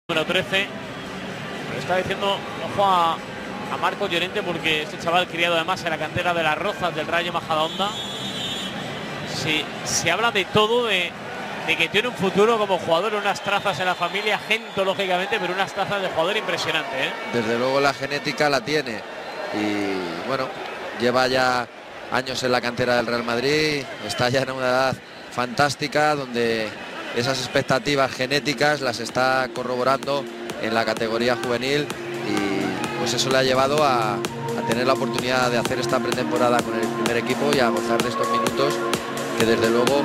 Número 13. Pero está diciendo, ojo a Marcos Llorente, porque este chaval criado además en la cantera de las Rozas del Rayo Majadahonda. Se habla de todo, de que tiene un futuro como jugador, unas trazas en la familia, gente lógicamente, pero unas trazas de jugador impresionante, ¿eh? Desde luego la genética la tiene y bueno, lleva ya años en la cantera del Real Madrid, está ya en una edad fantástica donde esas expectativas genéticas las está corroborando en la categoría juvenil y pues eso le ha llevado a tener la oportunidad de hacer esta pretemporada con el primer equipo y a gozar de estos minutos que desde luego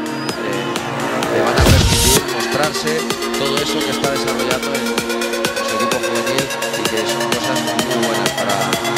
le van a permitir mostrarse todo eso que está desarrollando en su equipo juvenil y que son cosas muy buenas para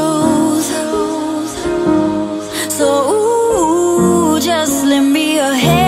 So just lend me a hand.